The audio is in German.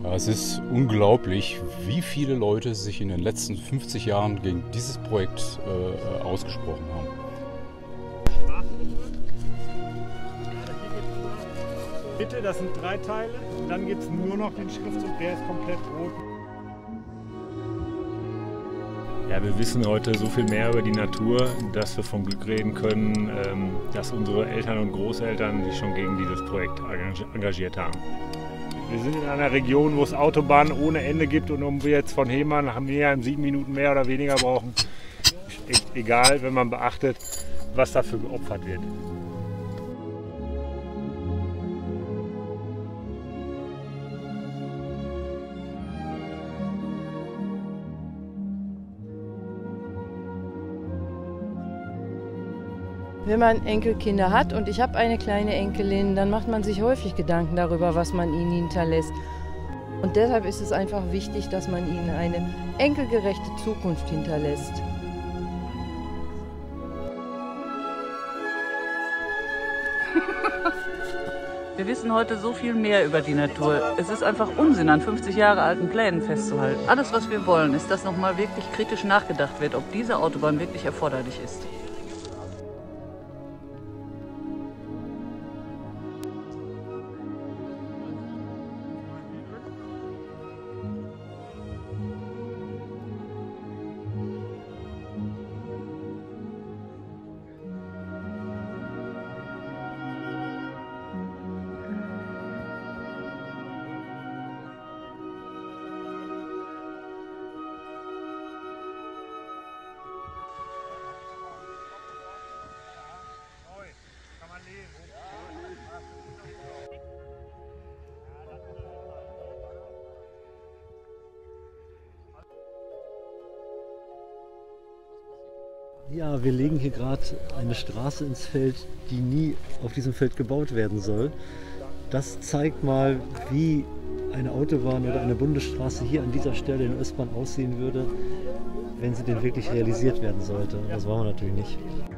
Ja, es ist unglaublich, wie viele Leute sich in den letzten 50 Jahren gegen dieses Projekt ausgesprochen haben. Bitte, das sind 3 Teile. Dann gibt es nur noch den Schriftzug, der ist komplett rot. Ja, wir wissen heute so viel mehr über die Natur, dass wir von Glück reden können, dass unsere Eltern und Großeltern sich schon gegen dieses Projekt engagiert haben. Wir sind in einer Region, wo es Autobahnen ohne Ende gibt, und um wir jetzt von Hemann nach Mannheim 7 Minuten mehr oder weniger brauchen, ist echt egal, wenn man beachtet, was dafür geopfert wird. Wenn man Enkelkinder hat, und ich habe eine kleine Enkelin, dann macht man sich häufig Gedanken darüber, was man ihnen hinterlässt. Und deshalb ist es einfach wichtig, dass man ihnen eine enkelgerechte Zukunft hinterlässt. Wir wissen heute so viel mehr über die Natur. Es ist einfach Unsinn, an 50 Jahre alten Plänen festzuhalten. Alles, was wir wollen, ist, dass nochmal wirklich kritisch nachgedacht wird, ob diese Autobahn wirklich erforderlich ist. Ja, wir legen hier gerade eine Straße ins Feld, die nie auf diesem Feld gebaut werden soll. Das zeigt mal, wie eine Autobahn oder eine Bundesstraße hier an dieser Stelle in Östbahn aussehen würde, wenn sie denn wirklich realisiert werden sollte. Das wollen wir natürlich nicht.